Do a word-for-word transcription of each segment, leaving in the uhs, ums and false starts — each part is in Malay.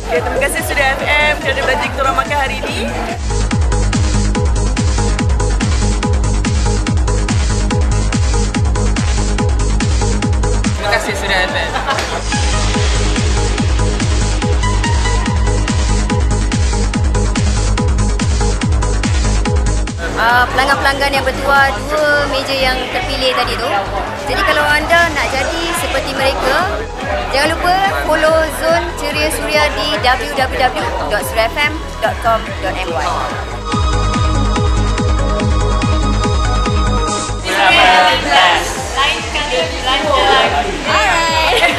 Okay, terima kasih Suria F M kerana belanja kita orang makan hari ini. Terima kasih Suria F M. Uh, pelanggan-pelanggan yang bertuah dua meja yang terpilih tadi tu. Jadi kalau anda nak jadi seperti mereka, jangan lupa follow Zone Ceria Suria di w w w dot suria f m dot com dot m y. Lain kali belanja lagi. Alright.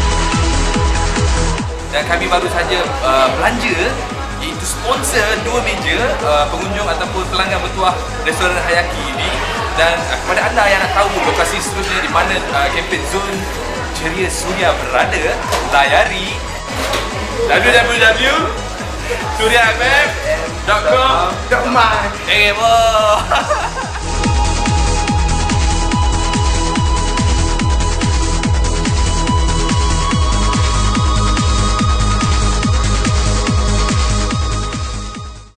Dan kami baru saja uh, belanja, iaitu sponsor dua meja uh, pengunjung ataupun pelanggan bertuah restoran Hayaki ini. Dan uh, kepada anda yang nak tahu lokasi seterusnya di mana uh, kempen Zone Ceria Suria berada, layari w w w dot suria f m dot com dot my. Eh, boh.